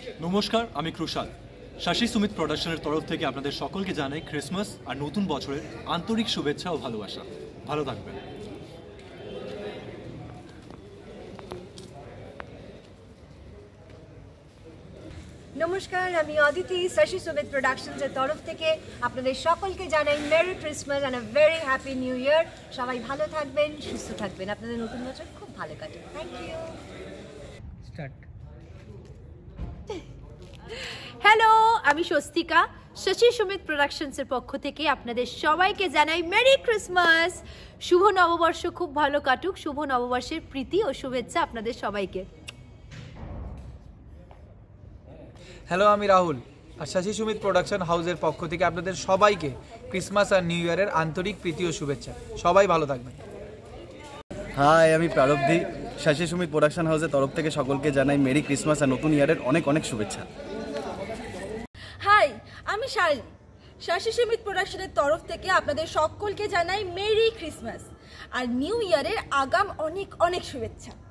নমস্কার, আমি ক্রুশাল। শাশি সুমিত প্রোডাকশনের তরফ থেকে আপনাদের সকলকে জানাই ক্রিসমাস আর নতুন বছরের আন্তরিক শুভেচ্ছা ও ভালোবাসা। ভালো থাকবেন। নমস্কার, আমি অদিতি। শাশি সুমিত প্রোডাকশনসের তরফ থেকে আপনাদের সকলকে জানাই merry Christmas and a very happy new year. সবাই ভালো থাকবেন, সুস্থ থাকবেন, আপনাদের নতুন বছর খুব ভালো কাটে। Thank you. স্টার্ট। হ্যালো, আমি স্বস্তিকা। শশী সুমিত প্রোডাকশনসের পক্ষ থেকে আপনাদের সবাইকে জানাই মেরি ক্রিসমাস। শুভ নববর্ষ খুব ভালো কাটুক। শুভ নববর্ষের প্রীতি ও শুভেচ্ছা আপনাদের সবাইকে। হ্যালো, আমি রাহুল। আর শশী সুমিত প্রোডাকশন হাউসের পক্ষ থেকে আপনাদের সবাইকে ক্রিসমাস আর নিউ ইয়ারের আন্তরিক প্রীতি ও শুভেচ্ছা। সবাই ভালো থাকবেন। হাই, আমি প্রারব্ধি। শশী সুমিত প্রোডাকশন হাউসের তরফ থেকে সকলকে জানাই মেরি ক্রিসমাস আর নতুন ইয়ারের অনেক অনেক শুভেচ্ছা। হাই, আমি শালি। শশী সুমিত প্রোডাকশনের তরফ থেকে আপনাদের সকলকে জানাই মেরি ক্রিসমাস আর নিউ ইয়ারের আগাম অনেক অনেক শুভেচ্ছা।